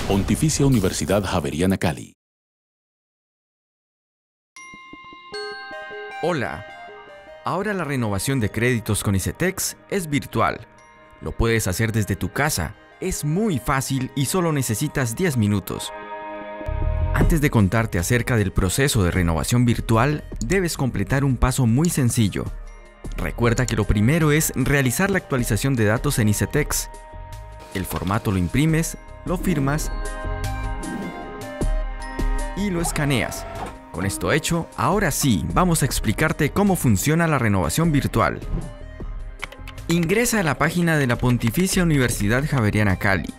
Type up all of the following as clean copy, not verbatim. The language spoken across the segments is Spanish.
Pontificia Universidad Javeriana Cali. Hola. Ahora la renovación de créditos con ICETEX es virtual. Lo puedes hacer desde tu casa. Es muy fácil y solo necesitas 10 minutos. Antes de contarte acerca del proceso de renovación virtual, debes completar un paso muy sencillo. Recuerda que lo primero es realizar la actualización de datos en ICETEX. El formato lo imprimes, lo firmas y lo escaneas. Con esto hecho, ahora sí, vamos a explicarte cómo funciona la renovación virtual. Ingresa a la página de la Pontificia Universidad Javeriana Cali.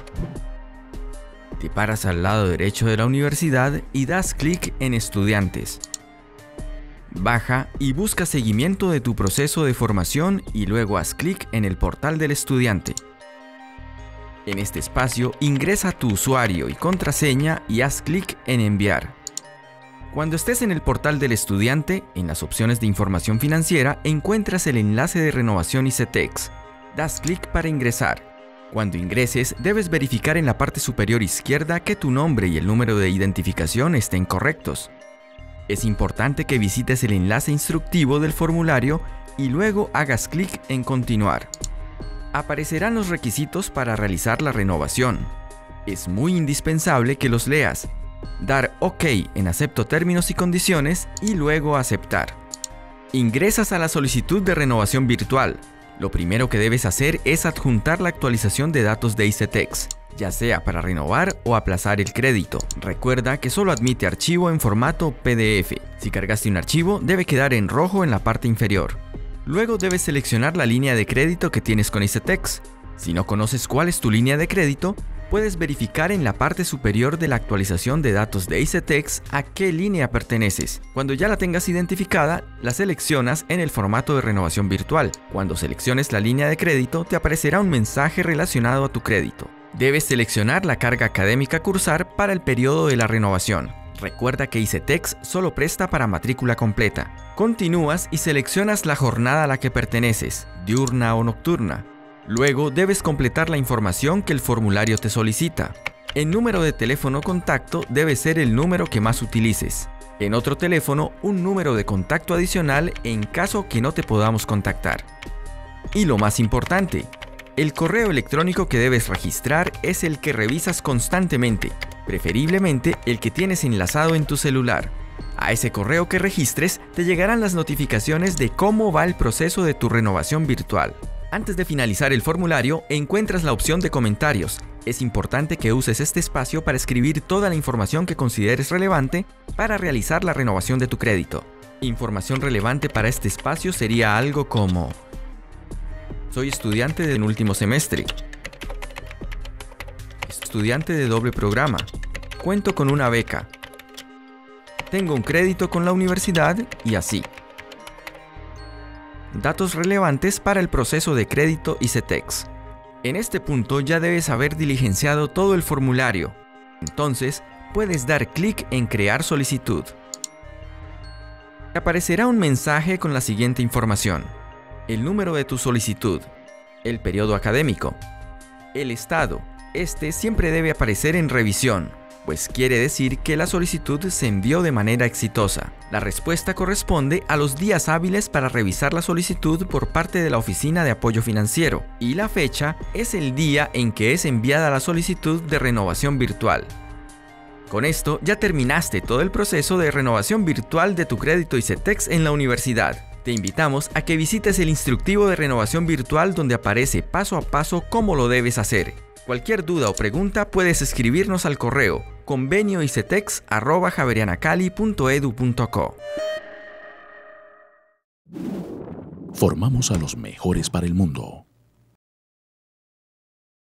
Te paras al lado derecho de la universidad y das clic en Estudiantes. Baja y busca seguimiento de tu proceso de formación y luego haz clic en el portal del estudiante. En este espacio, ingresa tu usuario y contraseña y haz clic en Enviar. Cuando estés en el portal del estudiante, en las opciones de información financiera, encuentras el enlace de renovación ICETEX. Das clic para ingresar. Cuando ingreses, debes verificar en la parte superior izquierda que tu nombre y el número de identificación estén correctos. Es importante que visites el enlace instructivo del formulario y luego hagas clic en Continuar. Aparecerán los requisitos para realizar la renovación. Es muy indispensable que los leas. Dar OK en Acepto términos y condiciones y luego Aceptar. Ingresas a la solicitud de renovación virtual. Lo primero que debes hacer es adjuntar la actualización de datos de ICETEX, ya sea para renovar o aplazar el crédito. Recuerda que solo admite archivo en formato PDF. Si cargaste un archivo, debe quedar en rojo en la parte inferior. Luego debes seleccionar la línea de crédito que tienes con ICETEX. Si no conoces cuál es tu línea de crédito, puedes verificar en la parte superior de la actualización de datos de ICETEX a qué línea perteneces. Cuando ya la tengas identificada, la seleccionas en el formato de renovación virtual. Cuando selecciones la línea de crédito, te aparecerá un mensaje relacionado a tu crédito. Debes seleccionar la carga académica a cursar para el periodo de la renovación. Recuerda que ICETEX solo presta para matrícula completa. Continúas y seleccionas la jornada a la que perteneces, diurna o nocturna. Luego debes completar la información que el formulario te solicita. El número de teléfono contacto debe ser el número que más utilices. En otro teléfono, un número de contacto adicional en caso que no te podamos contactar. Y lo más importante, el correo electrónico que debes registrar es el que revisas constantemente, preferiblemente el que tienes enlazado en tu celular. A ese correo que registres te llegarán las notificaciones de cómo va el proceso de tu renovación virtual. Antes de finalizar el formulario, encuentras la opción de comentarios. Es importante que uses este espacio para escribir toda la información que consideres relevante para realizar la renovación de tu crédito. Información relevante para este espacio sería algo como: soy estudiante de último semestre. Estudiante de doble programa. Cuento con una beca. Tengo un crédito con la universidad y así. Datos relevantes para el proceso de crédito ICETEX. En este punto ya debes haber diligenciado todo el formulario. Entonces, puedes dar clic en Crear solicitud. Te aparecerá un mensaje con la siguiente información: el número de tu solicitud, el periodo académico, el estado. Este siempre debe aparecer en revisión, pues quiere decir que la solicitud se envió de manera exitosa. La respuesta corresponde a los días hábiles para revisar la solicitud por parte de la Oficina de Apoyo Financiero, y la fecha es el día en que es enviada la solicitud de renovación virtual. Con esto ya terminaste todo el proceso de renovación virtual de tu crédito ICETEX en la universidad. Te invitamos a que visites el instructivo de renovación virtual donde aparece paso a paso cómo lo debes hacer. Cualquier duda o pregunta puedes escribirnos al correo convenioicetex@javerianacali.edu.co. Formamos a los mejores para el mundo.